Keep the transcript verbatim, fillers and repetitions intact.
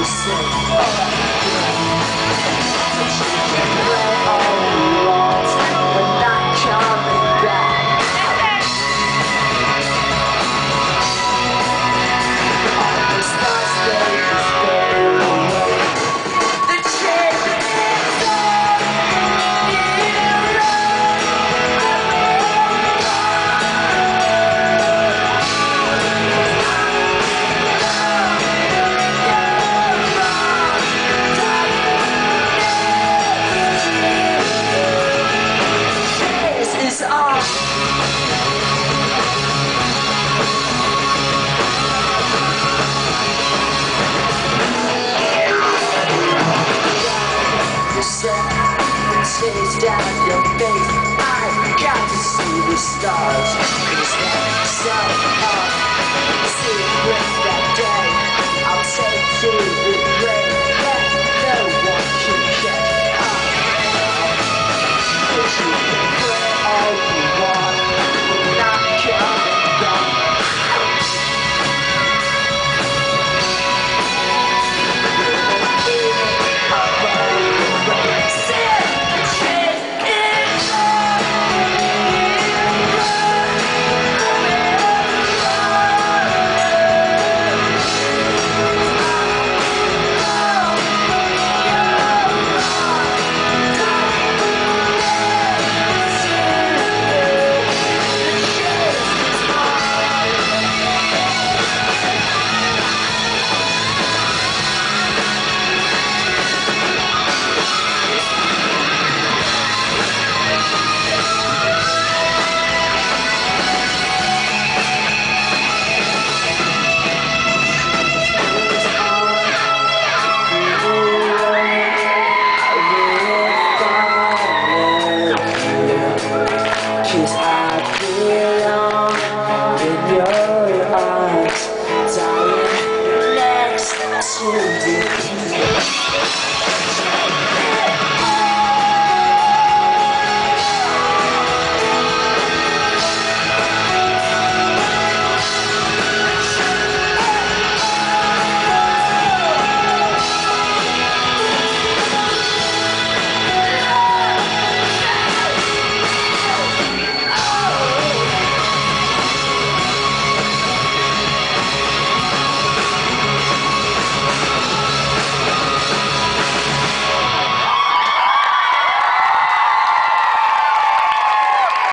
Tears down your face, I got to see the stars. Is that so hard? See it with that day. I'll take to the grave that no one can catch up. Cause you can pray all you want, we're not coming back. Cause I feel